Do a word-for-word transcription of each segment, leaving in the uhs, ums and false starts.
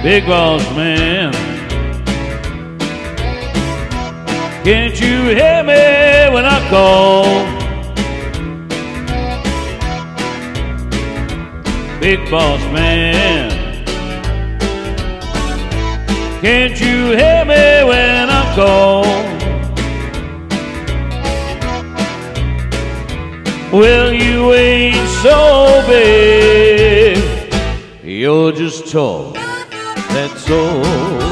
Big boss man, can't you hear me when I call? Big boss man, can't you hear me when I call? Well, you ain't so big, you're just tall, that's all.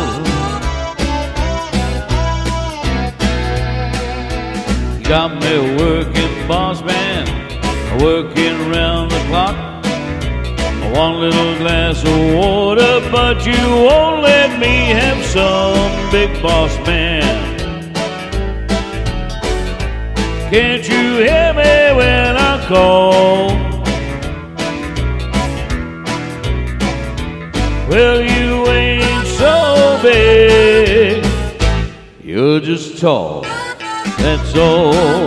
You got me working, boss man, working round the clock. One little glass of water, but you won't let me have some, big boss man. Can't you hear me when I call? Well, you ain't so big, you're just tall, that's all.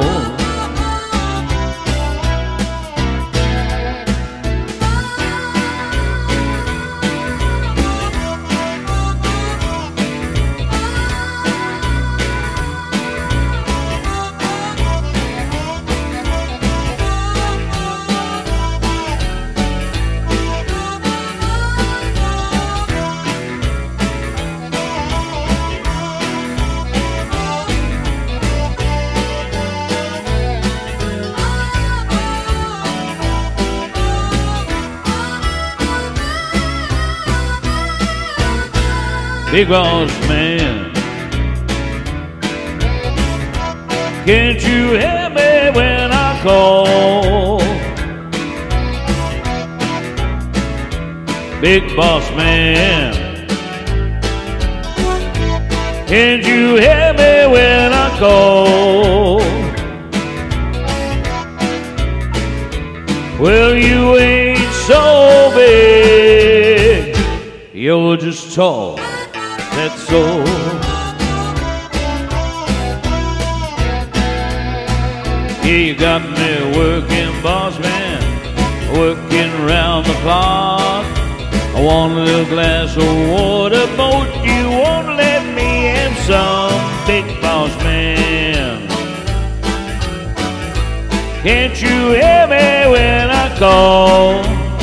Big boss man, can't you hear me when I call? Big boss man, can't you hear me when I call? Well, you ain't so big, you're just tall, that's all. Yeah, you got me working, boss man, working round the clock. I want a little glass of water, but you won't let me have some, big boss man. Can't you hear me when I call?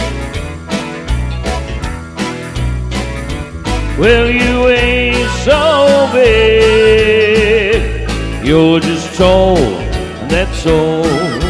Well, you ain't so big, you're just tall, that's all.